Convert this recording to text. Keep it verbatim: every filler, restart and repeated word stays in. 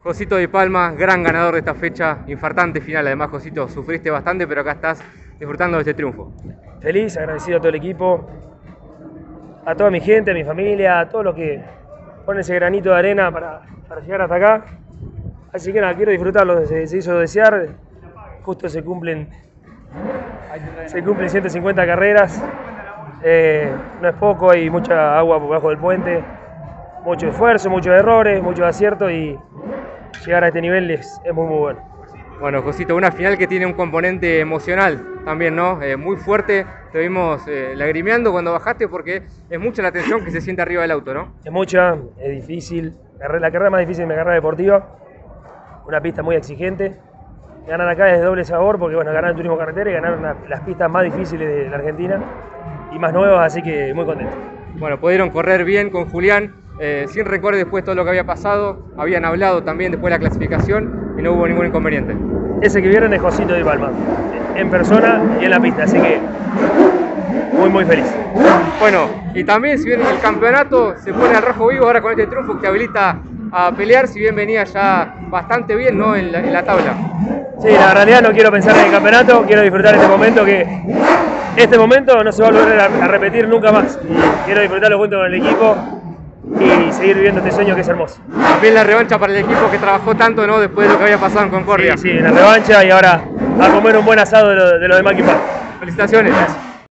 Josito Di Palma, gran ganador de esta fecha, infartante final. Además, Josito, sufriste bastante, pero acá estás disfrutando de este triunfo. Feliz, agradecido a todo el equipo, a toda mi gente, a mi familia, a todos los que ponen ese granito de arena para, para llegar hasta acá. Así que nada, quiero disfrutarlo, se, se hizo desear, justo se cumplen, se cumplen ciento cincuenta carreras, eh, no es poco, hay mucha agua por debajo del puente, mucho esfuerzo, muchos errores, muchos aciertos y llegar a este nivel es, es muy muy bueno. Bueno, Josito, una final que tiene un componente emocional también, ¿no? Eh, muy fuerte, te vimos eh, lagrimeando cuando bajaste porque es mucha la tensión que se siente arriba del auto, ¿no? Es mucha, es difícil, la carrera más difícil es mi carrera deportiva, una pista muy exigente. Ganar acá es de doble sabor porque bueno, ganar el turismo carretera y ganar una, las pistas más difíciles de la Argentina y más nuevas, así que muy contento. Bueno, pudieron correr bien con Julián, eh, sin rencores después de todo lo que había pasado, habían hablado también después de la clasificación y no hubo ningún inconveniente. Ese que vieron es Josito Di Palma, en persona y en la pista, así que muy muy feliz. Bueno, y también si bien el campeonato se pone al rojo vivo ahora con este triunfo que te habilita a pelear, si bien venía ya bastante bien, ¿no? en, la, en la tabla. Sí, la realidad no quiero pensar en el campeonato, quiero disfrutar este momento que este momento no se va a volver a, a repetir nunca más. Y quiero disfrutarlo junto con el equipo y seguir viviendo este sueño que es hermoso. También la revancha para el equipo que trabajó tanto, ¿no? Después de lo que había pasado en Concordia. Sí, sí, la revancha y ahora a comer un buen asado de lo de, lo de Maki Park. Felicitaciones. Gracias.